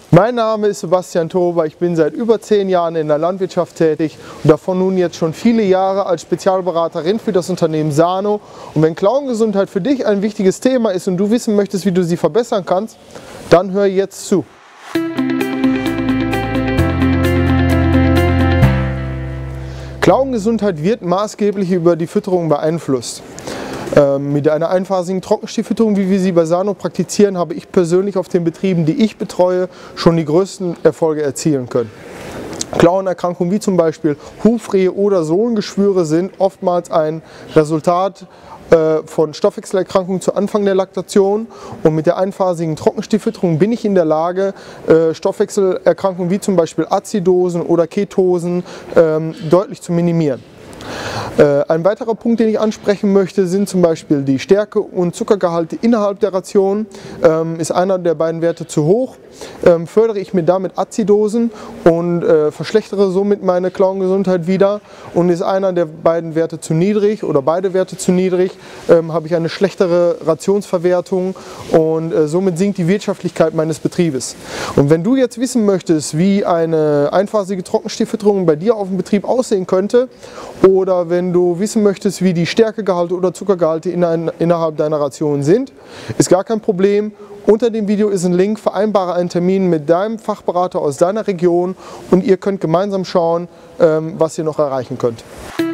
Mein Name ist Sebastian Tober, ich bin seit über 10 Jahren in der Landwirtschaft tätig und davon nun jetzt schon viele Jahre als Spezialberaterin für das Unternehmen Sano. Und wenn Klauengesundheit für dich ein wichtiges Thema ist und du wissen möchtest, wie du sie verbessern kannst, dann hör jetzt zu. Klauengesundheit wird maßgeblich über die Fütterung beeinflusst. Mit einer einphasigen Trockenstieffütterung, wie wir sie bei Sano praktizieren, habe ich persönlich auf den Betrieben, die ich betreue, schon die größten Erfolge erzielen können. Klauenerkrankungen wie zum Beispiel Hufrehe oder Sohlengeschwüre sind oftmals ein Resultat von Stoffwechselerkrankungen zu Anfang der Laktation, und mit der einphasigen Trockenstieffütterung bin ich in der Lage, Stoffwechselerkrankungen wie zum Beispiel Azidosen oder Ketosen deutlich zu minimieren. Ein weiterer Punkt, den ich ansprechen möchte, sind zum Beispiel die Stärke- und Zuckergehalte innerhalb der Ration. Ist einer der beiden Werte zu hoch, fördere ich mir damit Azidosen und verschlechtere somit meine Klauengesundheit wieder. Und ist einer der beiden Werte zu niedrig oder beide Werte zu niedrig, habe ich eine schlechtere Rationsverwertung und somit sinkt die Wirtschaftlichkeit meines Betriebes. Und wenn du jetzt wissen möchtest, wie eine einphasige Trockenstieffütterung bei dir auf dem Betrieb aussehen könnte, oder wenn du wissen möchtest, wie die Stärkegehalte oder Zuckergehalte innerhalb deiner Ration sind, ist gar kein Problem. Unter dem Video ist ein Link, vereinbare einen Termin mit deinem Fachberater aus deiner Region und ihr könnt gemeinsam schauen, was ihr noch erreichen könnt.